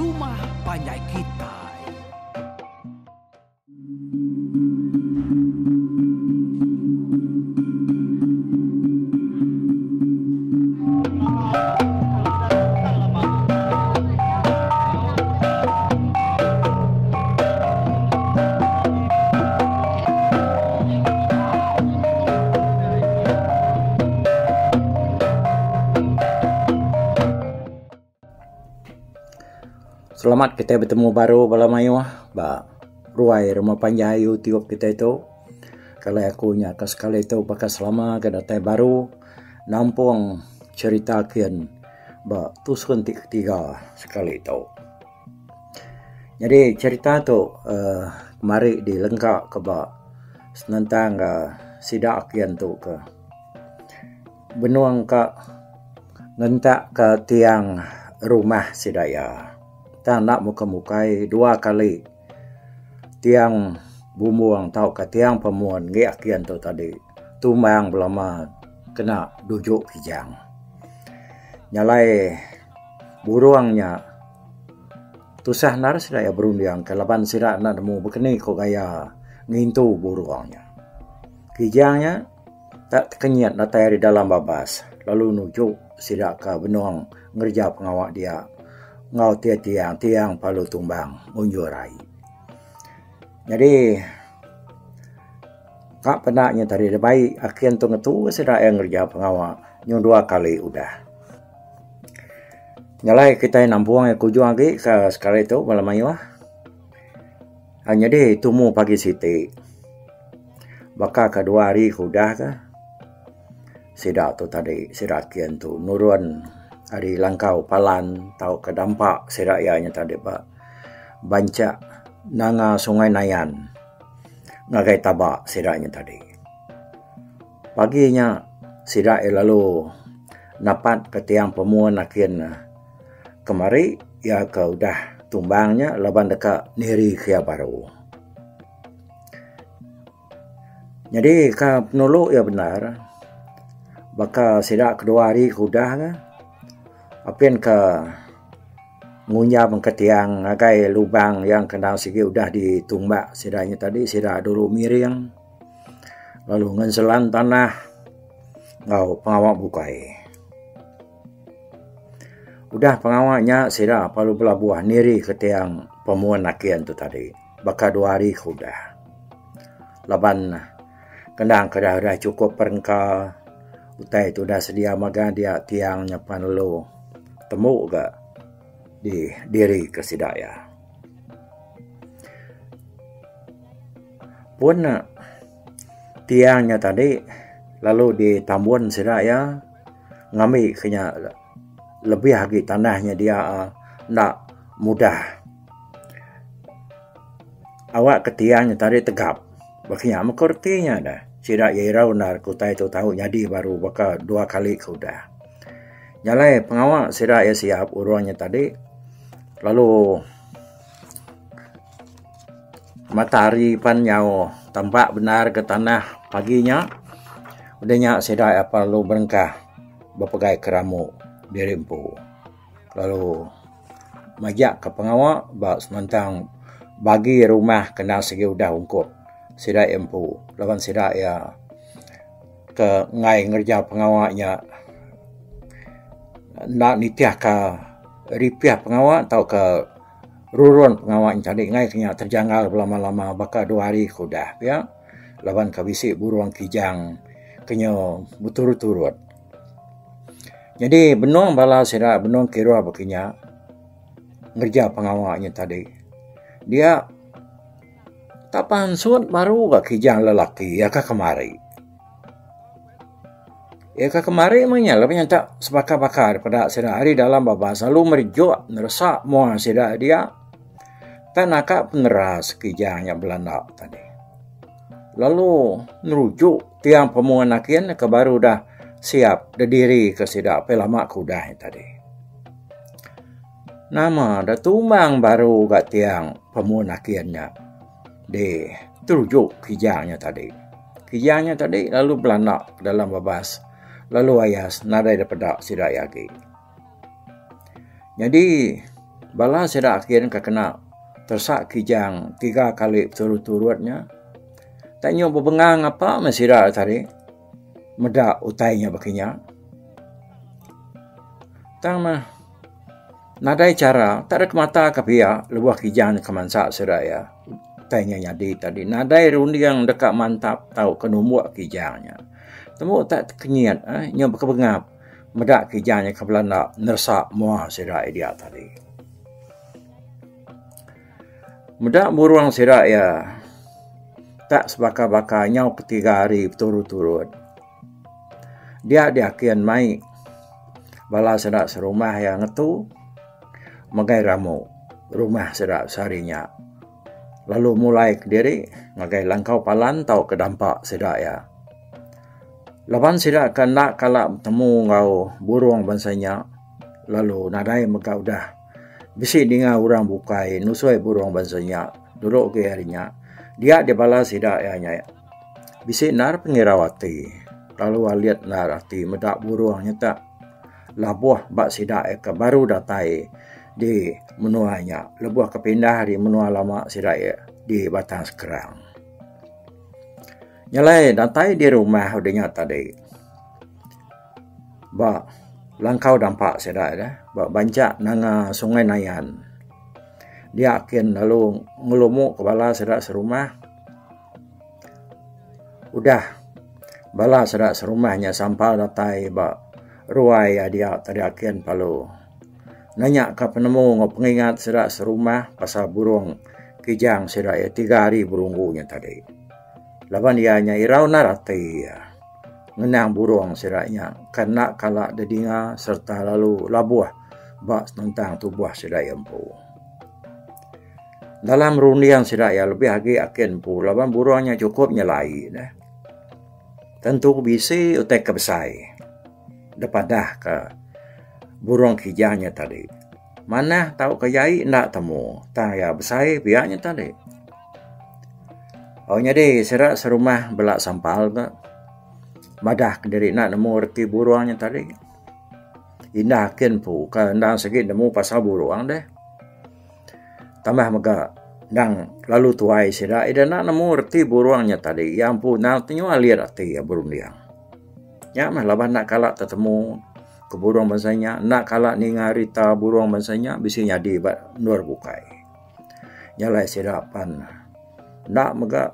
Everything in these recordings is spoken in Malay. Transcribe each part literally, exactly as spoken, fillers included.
Rumah Panjai Kitai. Selamat kita bertemu baru malam ayu ba ruai Rumah Panjai YouTube kita itu. Kalau aku nya ke sekali itu pakai selama ke datai baru nampung cerita kian ba tusun tiga sekali itu. Jadi cerita tu uh, kemari dilengkap ke ba senantang uh, sidak kian tu ke benuang ke ngentak ke tiang rumah sidaya. Tak nak muka-mukai dua kali tiang bumuang tau ke tiang pemuan ngiak kian tu tadi tumang belama kena dujuk kijang nyalai buruangnya tusah nar sidaya berundiang kelaban sirak nak nemu bekeni ko gaya ngintu buruangnya kijangnya tak kenyat natai di dalam babas lalu nujuk sidak ke benuang ngerja pengawak dia ngau tia tiang tiang palu tumbang unjurai. Jadi kak penaknya tadi baik akhirnya tu ngetu sedak yang kerja pengawak nyung dua kali udah. Nyalai kita nampuang yang kujuang lagi ke sekali itu malam ayu. Hanya deh tumu pagi siti. Baka kedua hari kudah ke. Sedak tu tadi sedak kian tu nurun hari langkau palan tau ke dampak sirayanya tadi pak banca nanga sungai Nayan ngagai tabak siranya tadi paginya sirai lalu napat ke tiang pemuan akhirnya kemari ya ke udah tumbangnya laban dekat niri kia baru jadi ke penuluk ya benar baka sirak kedua hari kudah ke apin ke ngunyap ke tiang ngagai lubang yang kena segi udah ditumbak sidanya tadi sida dulu miring lalu ngenselan tanah ngau pengawak bukai udah pengawaknya sida palu pelabuah niri ke tiang pemuan nakian tu tadi baka dua hari kudah laban kendang kedah dah cukup perengka utai tu dah sedia maga dia tiangnya panelo temu ke di diri kesidaya. Pun tiangnya tadi lalu di tambuan sidaya ngami kenya lebih lagi tanahnya dia uh, nak mudah. Awak ke tiangnya tadi tegap. Bakinya makortinya dah. Sidak yairau nar kutai tu tahu jadi baru baka dua kali kuda. Nyalai pengawak sidak ya siap uruannya tadi. Lalu matahari pan nyau tampak benar ke tanah paginya. Udahnya sidak ya perlu berengkah berpegai keramu dirimpu. Lalu majak ke pengawak bak semantang bagi rumah kena segi udah ungkup. Sidak empu. Lawan sidak ya ke ngai ngerja pengawaknya nak nitiah ke ripiah pengawak atau ke rurun pengawak tadi ngai kena terjanggal lama-lama baka dua hari kudah ya lawan ke bisik buruang kijang kena berturut-turut jadi benong bala sira benong kira bakinya ngerja pengawaknya tadi dia tapan suat baru ke kijang lelaki ya ke kemari ya ke kemari emangnya lebih tak sebakar-bakar pada sira hari dalam babas selalu merjuk neresak mua sira dia tak nakak peneras kijangnya Belanda tadi lalu nerujuk tiang pemuan akian ke baru dah siap berdiri ke sira pelama kudah tadi nama dah tumbang baru kat tiang pemuan akiannya di terujuk kijangnya tadi kijangnya tadi lalu Belanda dalam babas lalu ayas nadai daripada sidak yagi. Jadi Bala sedak akhirnya kena tersak kijang tiga kali berturut-turutnya. Tanya berbengang apa mesira tadi. Medak utainya bakinya. Tang mah nadai cara tak ada kemata kapia lebuah kijang kemansak seraya. Tanya nyadi tadi. Nadai rundi yang dekat mantap tahu kenumbuak kijangnya. Temu tak kenyat eh nya bekebengap. Medak kijangnya kebelanda nersak muah seraya dia tadi. Medak buruang sirak ya tak sebakar-bakar nyau ketiga hari berturut-turut. Dia diakian mai bala sedak serumah yang ngetu magai ramu rumah sedak sarinya. Lalu mulai ke diri magai langkau palan tau ke dampak sedak ya. Laban sedak kan nak kalak bertemu ngau buruang bansanya. Lalu nadai mega udah bisi dengar orang bukai nusui burung bansanya duduk ke harinya dia di bala sidak ya nya bisi nar pengirawati lalu aliat nar arti medak burung nyata labuh bak sidak ke baru datai di menuanya lebuh kepindah di menua lama sidak ya di Batang Sekerang nyalai datai di rumah udahnya tadi bak langkau dampak sedak dah bak bancak nanga Sungai Nayan. Dia akan lalu ngelumuk ke bala sedak serumah. Udah bala sedak serumahnya sampai datai bak ruai dia tadi akan palu. Nanya ke penemu ngau pengingat sedak serumah pasal burung kijang sedak ya tiga hari berunggunya tadi. Laban dia nya irau narati ya. Ngenang burung siraknya kena kalak dedinga serta lalu labuah bak tentang tubuh sirak empu. Dalam rundian sirak ya lebih lagi akin pu laban burungnya cukup nyelai dah. Tentu bisi utai kebesai. Dapat dah ke burung kijangnya tadi. Mana tahu kayai ndak temu. Tang ya besai biaknya tadi. Oh nyadi sirak serumah belak sampal ke. Madah kendiri nak nemu reti buruangnya tadi. Indah ken pu ka ndang sikit nemu pasal buruang deh. Tambah mega ndang lalu tuai sida ida nak nemu reti buruangnya tadi. Yang pu nang tenyu alir reti ya burung dia. Ya mah laban nak kalak tetemu ke buruang bansanya, nak kalak ningarita buruang bansanya bisi nyadi ba nur bukai. Nyalai sida pan. Ndak mega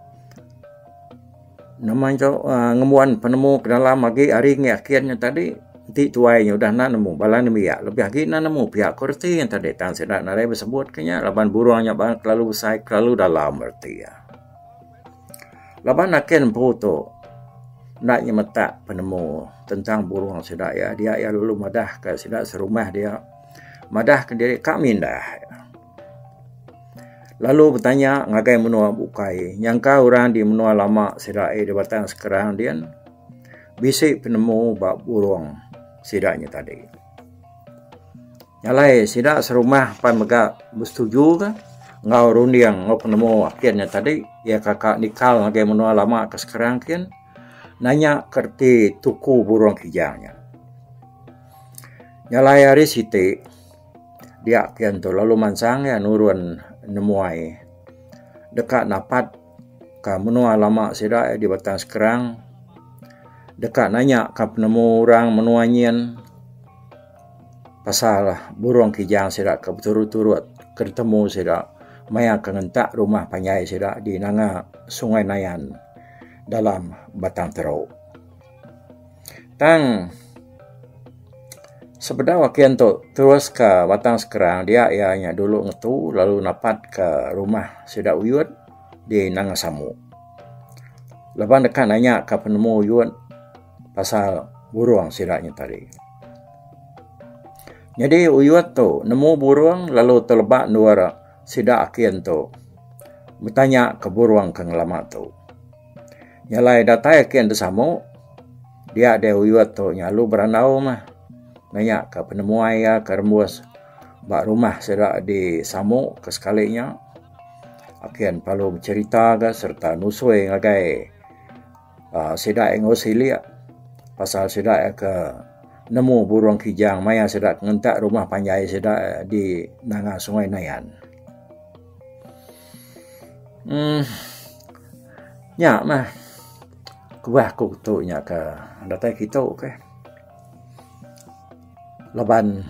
namanya uh, ngemuan penemu ke dalam lagi hari ni akhirnya tadi ti tuainya udah nak nemu balan nemu ya lebih lagi nak nemu pihak kurti yang tadi tang sedak narai bersebut kenya laban buruangnya bang terlalu besar terlalu dalam berarti ya laban akhir foto nak nyemetak penemu tentang buruang sedak ya dia ya lalu madah ke sedak serumah dia madah ke diri kami dah. Lalu bertanya ngagai menua bukai. Nyangka orang di menua lama sidak di Batang Sekerang dia bisik penemu bak burung sidaknya tadi. Nyalai sidak serumah pan mega bersetuju ke ngau rundiang ngau penemu akhirnya tadi ya kakak nikal ngagai menua lama ke Sekerang kian nanya kerti tuku burung kijangnya. Nyalai hari siti dia kian tu lalu mansang ya nurun nemuai dekat napat ke menua lama sidak di Batang Sekerang dekat nanya ke penemu orang menua nyian pasal burung kijang sidak ke berturut-turut ketemu sidak maya kengentak rumah panyai sidak di nanga Sungai Nayan dalam Batang Teruk. Tang sebedah wakian tu terus ke Batang Sekerang dia ianya dulu ngetu lalu napat ke rumah sidak uyut di Nangasamu. Lepas dekat nanya ke penemu uyut pasal burung sidaknya tadi. Jadi uyut tu nemu burung lalu terlebak dua sidak akian tu bertanya ke burung ke ngelama tu. Nyalai datai akian desamu dia ada uyut tu nyalu beranau mah. Nanya ke penemu ayah ke rembus bak rumah sedak di Samu ke sekalinya. Akhirnya palu bercerita ke serta nusui ngagai uh, sedak yang osilia pasal sedak ke nemu burung kijang maya sedak ngentak rumah panjai sedak di nanga Sungai Nayan. Hmm, nya mah kubah ku tu nya ke datai kita ke. Laban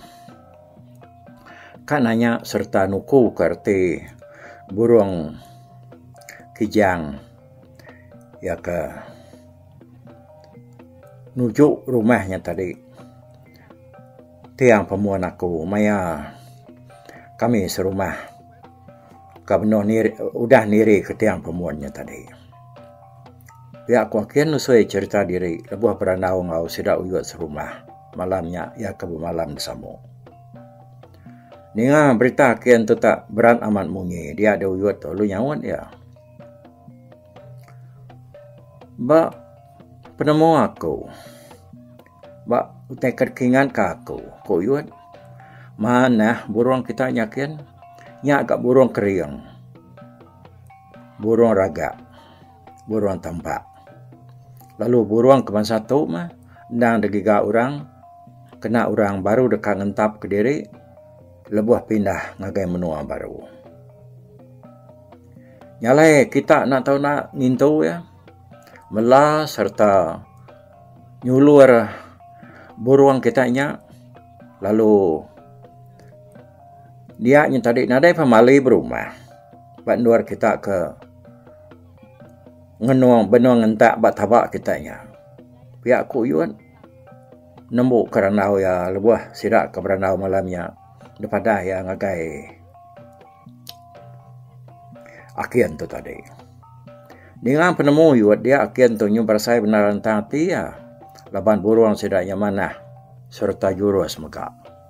kan hanya serta nuku kerti burung kijang ya ke nuju rumahnya tadi. Tiang pemuan aku maya kami serumah kabno niri udah niri ke tiang pemuannya tadi. Ya aku akhirnya nusui cerita diri lebuh beranau ngau sidak uyut serumah malamnya ya ke malam bersama. Ninga berita kian tu tak berat amat munyi dia ada uyut tu lu nyawan ya. Ba penemu aku. Ba utai kerkingan ke aku. Ko uyut. Mana burung kita nyakin? Nyak agak burung keriang. Burung raga. Burung tampak. Lalu burung keban satu mah. Ndang degiga orang. Kena orang baru dekat ngentap ke diri. Lebuh pindah ngagai menua baru. Nyalai kita nak tahu nak ngintu ya. Melah serta nyulur burung kita nya. Lalu dia nya tadi nadai pemali berumah. Bat luar kita ke ngenuang benua ngentak bat tabak kita nya. Pihak ku yuan nembuk keranau ya lebuh sidak ke beranau malamnya. Daripada yang ngagai akian tu tadi. Dengan penemu yuat dia akian tu nyu bersai benaran tati ya. Laban burung sidaknya mana serta jurus meka.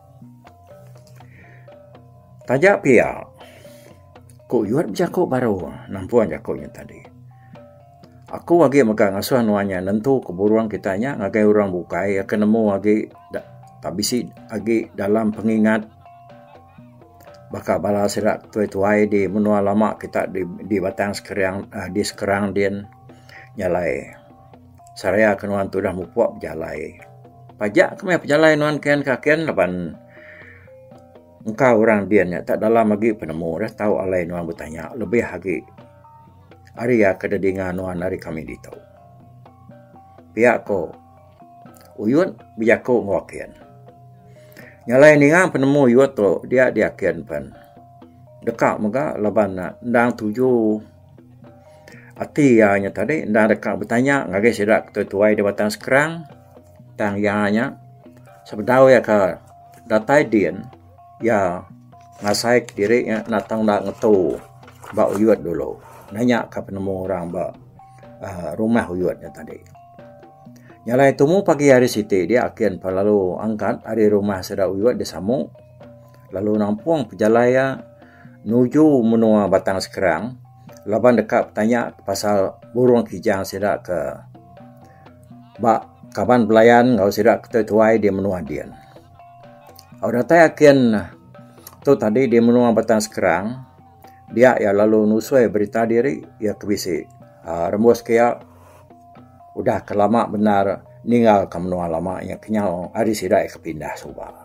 Tajak pia. Ku yuat berjakuk baru nampuan jakuknya tadi. Aku lagi meka ngasuh nuanya nentu ke burung kitanya ngagai orang bukai akan nemu lagi tak bisi lagi dalam pengingat bakal bala serak tuai-tuai di menua lama kita di di batang sekerang uh, di sekerang din nyalai saraya kenuan tu dah mupuak berjalai pajak kami berjalai nuan kian kakian lapan engkau orang din tak dalam lagi penemu dah tahu alai nuan bertanya lebih lagi hari ya kededingan nuan hari kami ditau pihak ko uyun bijaku ngakian nyalai ningang penemu yuat tu dia dia kian pan dekat mega laban ndang tuju ati ya nya tadi ndang dekat bertanya ngagai sidak tuai di batang sekerang tang yanya sebedau ya ka datai din ya ngasai diri ya natang dak ngetu ba uyut dulu nanya ka penemu orang ba uh, rumah uyutnya tadi. Nyalai temu pagi hari siti dia akan lalu angkat hari rumah sedak uyut di samu lalu nampung pejalaya nuju menua batang sekerang laban dekat tanya pasal burung kijang sedak ke bak kaban belayan ngau sedak tuai di menua dian. Orang tanya akan tu tadi di menua batang sekerang dia ya lalu nusui berita diri ya kebisi uh, rembus kaya udah kelama benar ninggal ke menua lama yang kenyal hari sidai kepindah subah.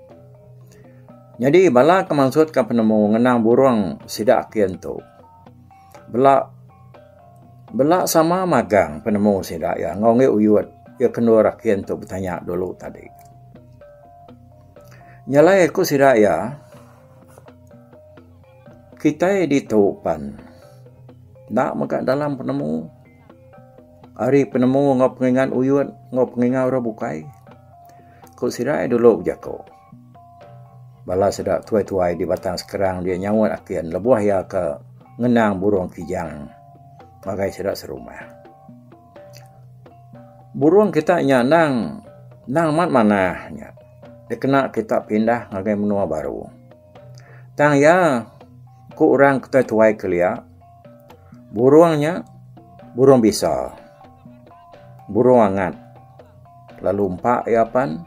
Jadi bala kemaksud ke penemu ngenang burung sidak kian tu. Bela bela sama magang penemu sidak ya ngonge uyut ya kendur kian tu bertanya dulu tadi. Nyalai aku sidak ya kita di topan nak maka dalam penemu hari penemu ngop pengingat uyut ngop pengingat orang bukai ku sirai dulu jako bala sedak tuai-tuai di batang sekerang dia nyawat akian lebuah ya ke ngenang burung kijang bagai sedak serumah burung kita nya nang nang mat manahnya dia kena kita pindah ngagai menua baru tang ya ku orang tuai-tuai kelia burungnya burung bisa burung angat lalu empak yapan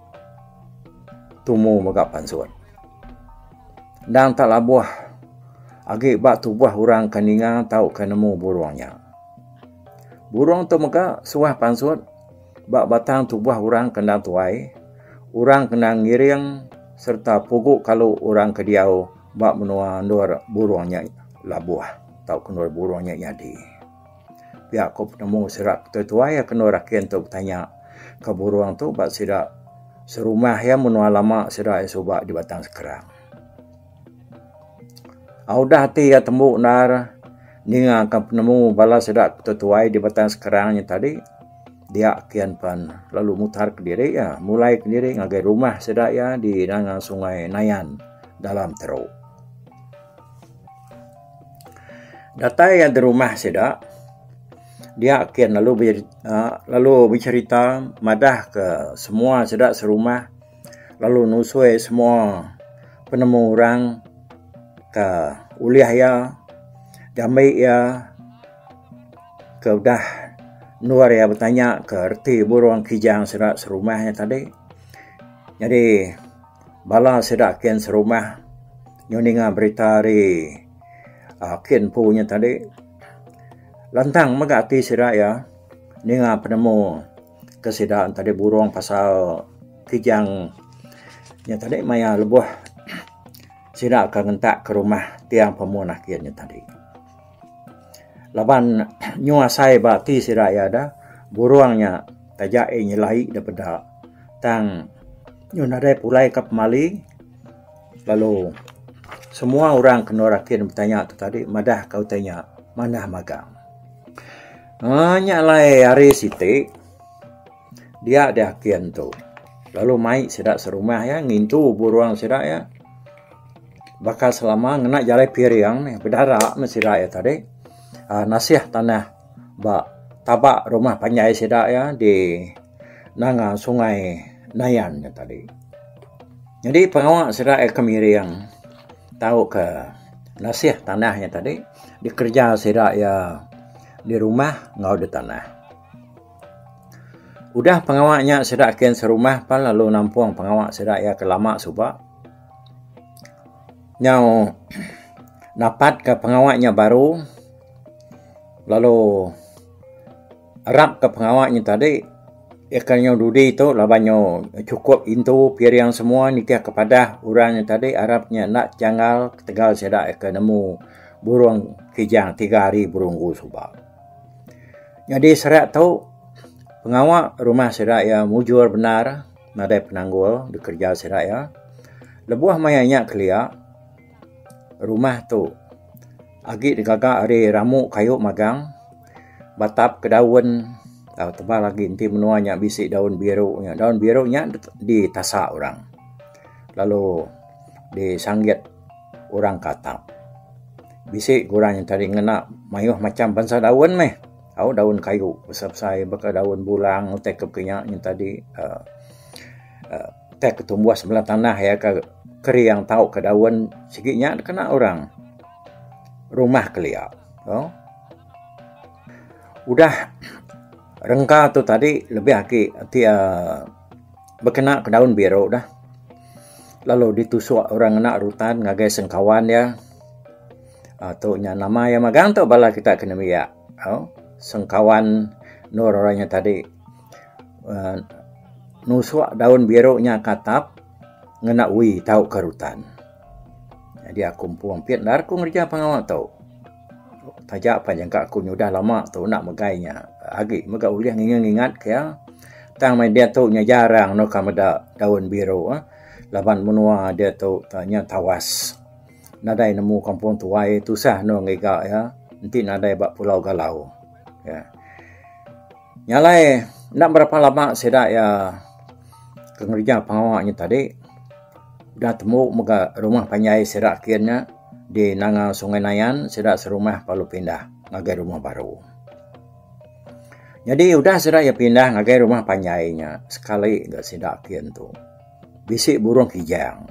tumu megap pansuan dan tak labuah agi bak tubuh orang kaninga tahu kanemu burungnya burung tu mega suah pansuan bak batang tubuh orang kendang tuai orang kena ngiring serta puguk kalau orang kediau bak menua nur burungnya labuah atau kenur burungnya jadi. Pihak ko penemu serak tetua ya kenur rakian tu bertanya ke burung tu bak sidak serumah ya menua lama sidak subak di batang sekerang. Audah hati ya tembuk nar ninga akan penemu bala sedak tetuai di batang sekerangnya tadi. Dia kian pan lalu mutar ke diri ya, mulai ke diri ngagai rumah sedak ya di dangan sungai Nayan dalam teruk. Datai yang di rumah sedak, dia kian lalu bercerita, uh, lalu bercerita madah ke semua sedak serumah, lalu nusui semua penemu orang ke uliah ya, damai ya, ke udah Nuar ya bertanya ke erti burung kijang sedak serumahnya tadi. Jadi bala sedak kian serumah nyoninga berita dari uh, kian punya tadi. Lantang magati sedak ya ninga penemu kesidaan tadi burung pasal kijang nya tadi maya lebuh sedak ke ngentak ke rumah tiang pemunah kiannya tadi. Laban nyuasai bati si raya dah buruangnya tajak e nyelai daripada tang nyunadai pulai ke pemali. Lalu semua orang kena rakin bertanya tu tadi madah kau tanya mana magang. Hanya lai hari siti dia ada kian tu. Lalu mai sedak serumah ya ngintu buruang sedak ya. Bakal selama ngena jalai piring ni berdarah mesti raya tadi. Uh, nasiah tanah bak tabak rumah panjai sedak ya di nanga sungai Nayan ya tadi. Jadi pengawak sedak eh, kemiri yang tahu ke nasiah tanahnya tadi dikerja sedak ya di rumah ngau di tanah. Udah pengawaknya sedak kian serumah pan lalu nampung pengawak sedak ya ke lama subak. Nyau dapat ke pengawaknya baru. Lalu Arab ke pengawaknya tadi ikannya dudi itu labannya cukup itu piring semua nikah kepada orangnya tadi Arabnya nak janggal tegal sedak ke nemu burung kijang tiga hari burung gusubak. Jadi serak tahu pengawak rumah sedak ya mujur benar nadai penanggul dikerja sedak ya lebuah mayanya kelia rumah tu agi digagak hari ramu kayu magang batap ke daun atau tebal lagi nanti menuanya bisik daun biru nya daun biru nya ditasak orang lalu disanggit orang katap bisik kurang yang tadi ngena mayuh macam bangsa daun meh au daun kayu besar-besar bakal daun bulang tek kepenyak yang tadi uh, uh, tek ketumbuh sebelah tanah ya ke keri yang tahu ke daun sikitnya kena orang rumah kelia. Oh. Udah rengka tu tadi lebih aki dia berkena ke daun biru dah. Lalu ditusuk orang nak rutan ngagai sengkawan ya. Atau nya nama yang magang tu bala kita kena biak. Oh. Sengkawan nur orangnya tadi uh, nusuk daun biru nya katap ngena ui tahu ke rutan. Jadi aku puang piat dar aku ngerja pengawal tau. Tajak apa jangka aku nyudah lama tu nak megainya. Agi mega uliah ngingat-ngingat kaya. Tang mai dia tu nya jarang no kamada daun biru. Eh. Laban menua dia tu tanya tawas. Nadai nemu kampung tuai tu sah no ngega ya. Nanti nadai bak Pulau Galau. Ya. Nyalai nak berapa lama sedak ya kengerja pengawalnya tadi. Dah temu muka rumah panjai sedak kiannya di nanga sungai Nayan sedak serumah palu pindah ngagai rumah baru. Jadi udah sedak ya pindah ngagai rumah panjainya sekali enggak sedak kian tu. Bisik burung kijang.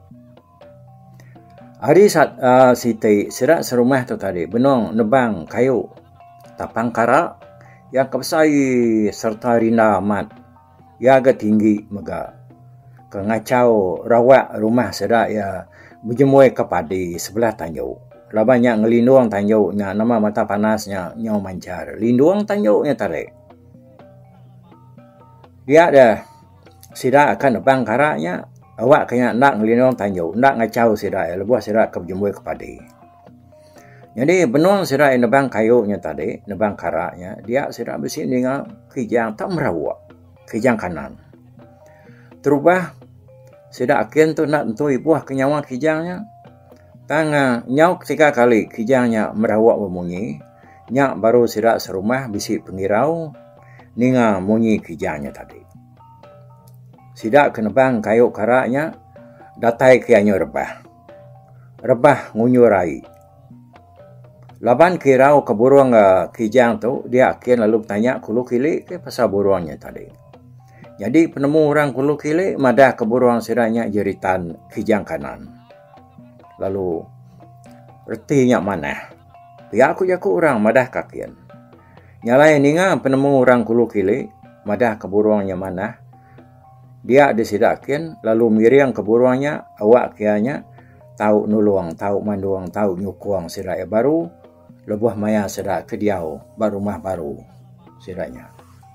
Hari saat uh, siti sedak serumah tu tadi benong nebang kayu tapang kara yang kebesai serta rinda amat ya agak tinggi mega ngacau rawak rumah sedak ya berjemui ke padi sebelah tanjau. Labannya ngelindung tanjaunya nama mata panasnya nyau mancar. Lindung tanjaunya tarik. Dia ada sida akan nebang karaknya, awak kena nak ngelinong tanjau, nak ngacau sida, lebuh sida kebjumui kepada. Jadi benung sida nebang kayunya tadi, nebang karaknya, dia sida besi dengan kijang tak merawak, kijang kanan. Terubah sida akin tu nak tentu ibuah kenyawa kijangnya, tanga nyau tiga kali kijangnya merawak memunyi, nyak baru sida serumah bisi pengirau, ninga munyi kijangnya tadi. Sida kenebang kayu karaknya, datai kianyo rebah. Rebah ngunyurai. Laban kirau ke burung uh, kijang tu, dia akhir lalu tanya kulu kili ke pasal burungnya tadi. Jadi penemu orang kulu kili, madah ke burung siranya jeritan kijang kanan. Lalu, retinya mana? Pihak aku jaku orang madah kakian. Nyalai ninga penemu orang kulu kili, madah ke burungnya mana? Dia disidakin, lalu miriang ke burungnya, awak kianya, tahu nuluang, tahu manduang, tahu nyukuang siraya baru, lebuh maya sidak kediau, baru mah baru siraknya.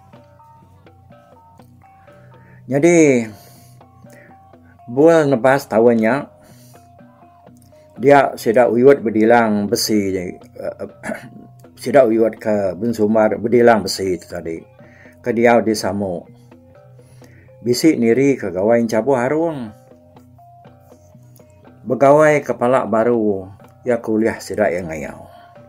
Jadi, bual nebas tawannya, dia sidak uyut berdilang besi, uh, sidak uyut ke bensumar berdilang besi itu tadi, kediau di samu. Bisik niri ke gawai cabu harung. Begawai kepala baru, ya kuliah sidak yang ngayau.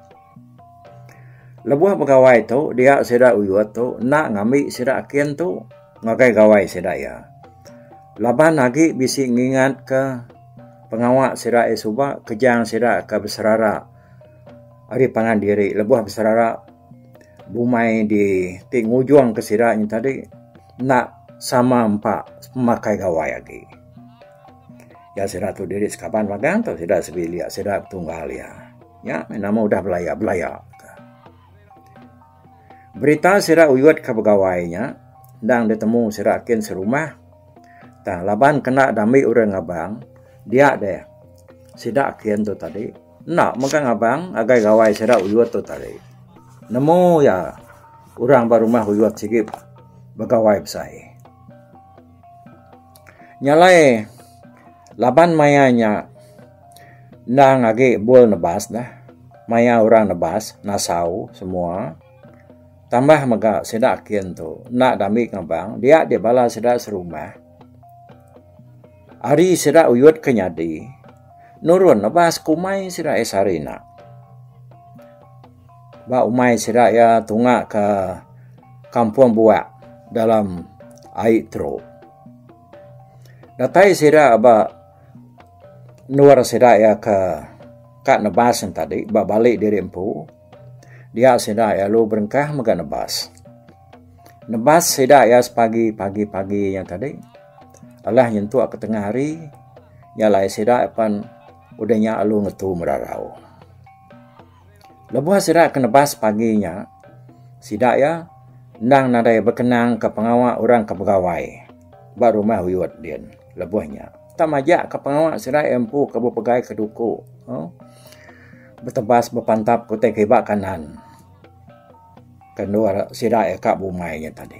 Lebuh pegawai tu, dia sida uyut tu, nak ngambil sida akin tu, ngagai gawai sida ya. Laban lagi bisi ngingat ke pengawak sida esuba, kejang sida ke beserara. Ari pangan diri, lebuh beserara, bumai di tingujuang ke sida ni tadi, nak sama empat memakai gawai lagi. Ya sida tu diri sekapan magang tu, sida sebilia, sida tunggal ya. Ya, nama udah belaya-belaya. Berita sira uyut ke pegawainya, dan ditemu sira akin serumah, tang laban kena dami orang abang, dia deh, sida akin tu tadi, nak megang abang, agai gawai sira uyut tu tadi. Nemu ya, orang baru mah uyut sikit, begawai besai. Nyalai, laban mayanya, nang agi bol nebas dah, maya orang nebas, nasau semua, tambah mega sedak kian tu, nak dami ngabang, dia dia bala sedak serumah. Ari sedak uyut kenyadi, nurun nebas kumai sedak esarina. Ba umai sedak ya tungak ke kampung buak dalam air tro. Datai sedak ba nur sedak ya ke kat nebas tadi, ba balik dari empu. Dia sedak ya lu berengkah mega nebas. Nebas sedak ya sepagi pagi pagi yang tadi. Allah nyentuh ke tengah hari. Nyalai sedak pan udahnya alu ngetu merarau. Lebuh sedak ke nebas paginya. Sedak ya nang nadai berkenang ke pengawak orang ke pegawai. Baru mah uyut dia lebuhnya. Tamajak ke pengawak sedak empu ke bepegai ke duku. Oh. Bertebas berpantap kutai kebak kanan. Kedua sidak ekak bumainya tadi.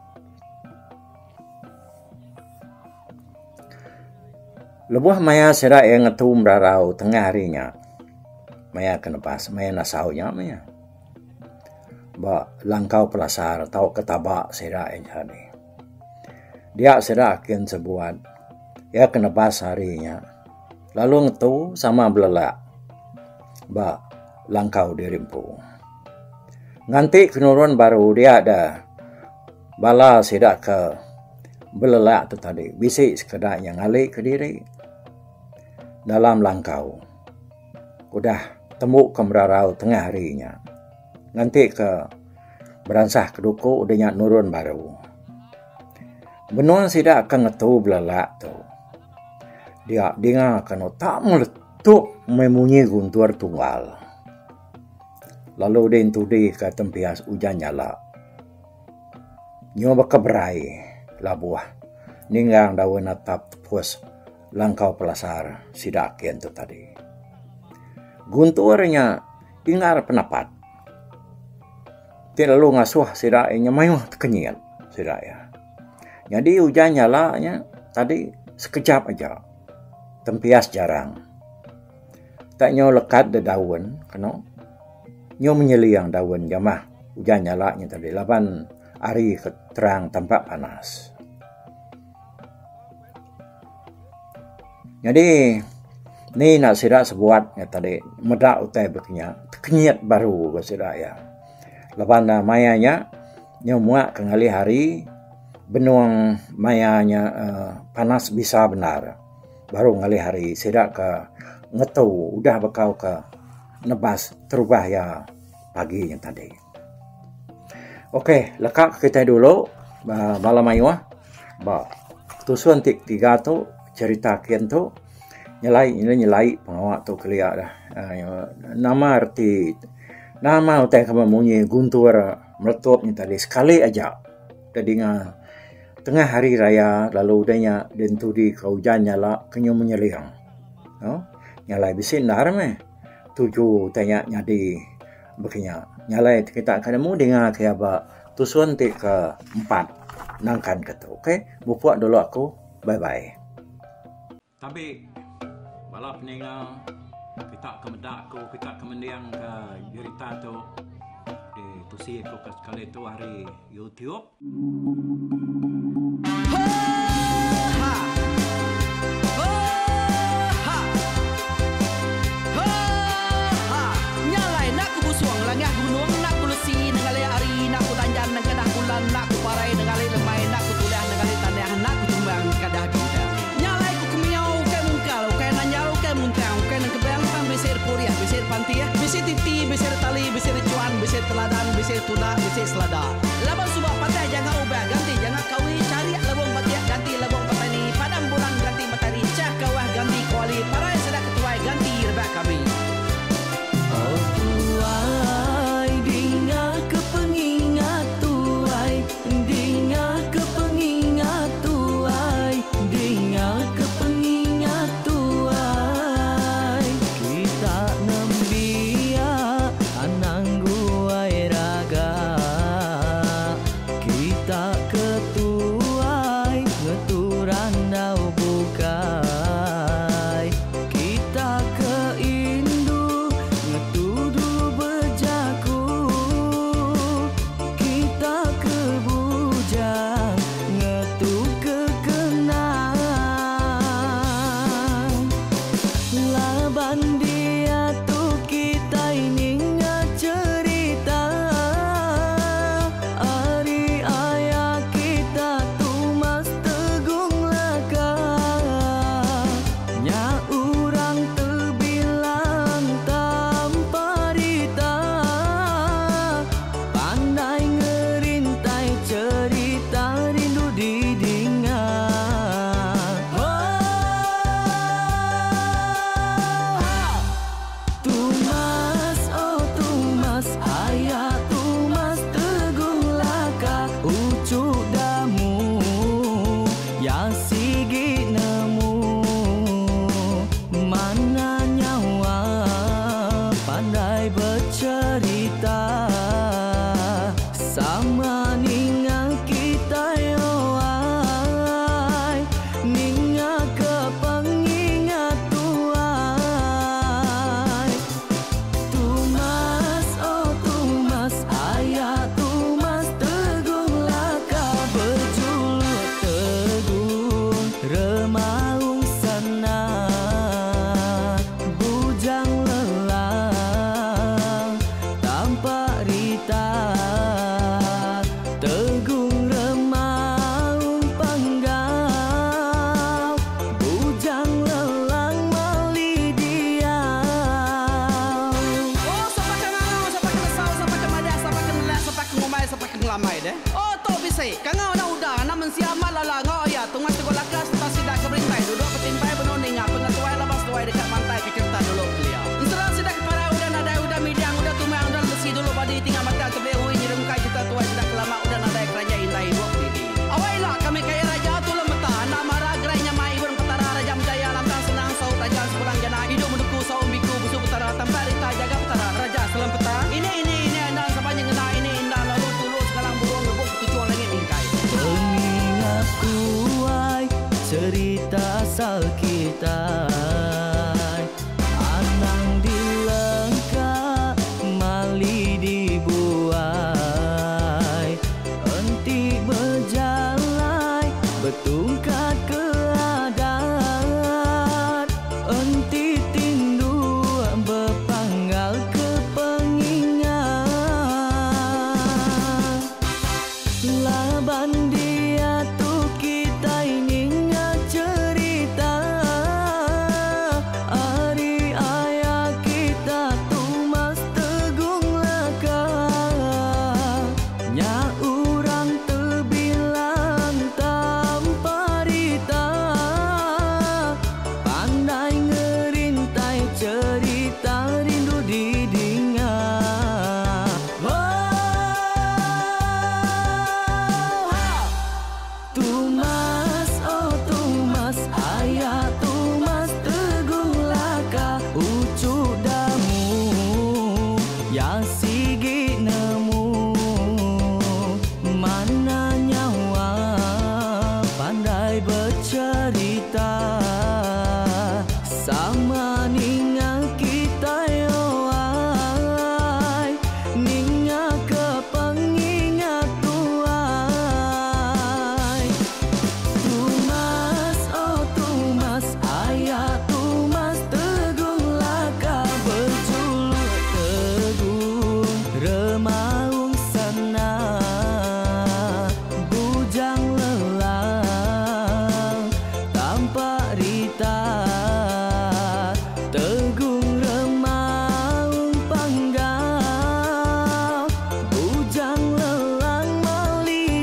Lebuh maya sidak yang ngetum rarau tengah harinya. Maya kenepas, maya nasaunya maya. Ba langkau pelasar tau ketabak sidak yang tadi. Dia sidak akin sebuat. Ya kenepas harinya. Lalu ngetu sama belelak. Ba langkau dirimpu. Nganti kenurun baru dia ada bala sidak ke belelak tu tadi. Bisik sekedar yang alik ke diri. Dalam langkau. Udah temu ke merarau tengah harinya. Nganti ke beransah ke duku udahnya nurun baru. Benuan sidak akan ngetu belelak tu. Dia dengar kan tak meletup. Tu memunyi guntur tunggal. Lalu din tudi ke tempias hujan nyala. Nyoba keberai labuah. Ninggang daun atap pus langkau pelasar sidakian tu tadi. Gunturnya ingar penapat. Tidak lalu ngasuh sidaknya mayuh kenyit sidaknya. Jadi hujan nyalanya tadi sekejap aja. Tempias jarang. Tak nyo lekat de daun, kena. Nyo menyeliang daun jamah. Hujan nyalanya tadi. Laban hari terang tampak panas. Jadi ni nak sirak sebuat ya tadi. Medak utai berkenyak. Kenyat baru bersirak ya. Laban mayanya. Nyo muak kengali hari. Benuang mayanya uh, panas bisa benar. Baru ngali hari sidak ke ngetau udah bakal ke nebas terubah ya pagi yang tadi. Okey, lekak kita dulu uh, malam ayuah. Ba tusuan tik tiga tu cerita kian tu nyelai ini nyelai pengawak tu kelia dah. Uh, nama arti nama utai kama munyi guntur meletup ni tadi sekali aja. Tadi ngah tengah hari raya lalu udahnya dan tu di hujan nyala kenyo menyeliang. No? Nyalai bisin dah ramai. Tujuh tanya nyadi begini. Nyalai kita akan mu dengar ke apa tusuan tik ke empat nangkan kata. Okey, buat dulu aku. Bye bye. Tapi balap ninga kita kemedak ko kita kemendiang ke cerita tu di tusi ko sekali tu hari YouTube. Besi titi, besi tali, besi cuan, besi teladan, besi tuna, besi selada. Laban subah patai jangan ubah ganti, jangan kawi cari labung batik ganti labung petani. Padam bulan ganti matahari, cah kawah ganti kuali. Parai sedang ketuai ganti rebak kami. Oh tuai, dinga kepengingat tuai, dinga kepengingat tuai, dinga kepengingat tuai. Kita nembia anang guai raga, kita ketua asal kita. Anang dilengka mali dibuai, enti berjalai betungkat keadaan, enti tindu berpanggal ke pengingat. Laban dia tu kita ini cerita, hari ayah kita tu mas tegung laka, nya urang terbilang tanpa rita, pandai ngerintai cerita rindu didingat. Tumas, oh Tumas, ayah Tumas tegung laka, ucuk damu yang sigi nemu, mana nyawa pandai bercerita, sama ninga kita yoai, ninga ke pengingat tuai. Tumas, oh Tumas, ayah Tumas tegung laka, berjuluk tegung remaung sana, bujang lelang tanpa rita, tegung remaung panggal, bujang lelang mali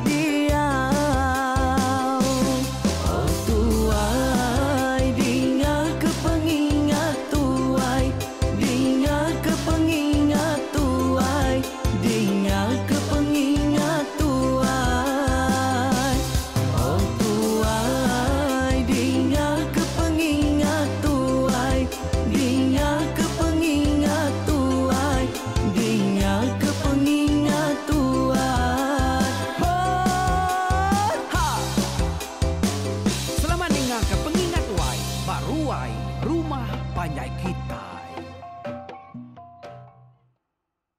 diau. Oh tuai, dinga ke pengingat tuai, dinga ke pengingat tuai, dinga ke pengingat tuai. Oh tuai, dinga ke pengingat tuai, dinga ke pengingat tuai, dinga ke pengingat tuai. Oh, ha. Selamat dengar ke pengingat wai, baruai rumah panjai kita.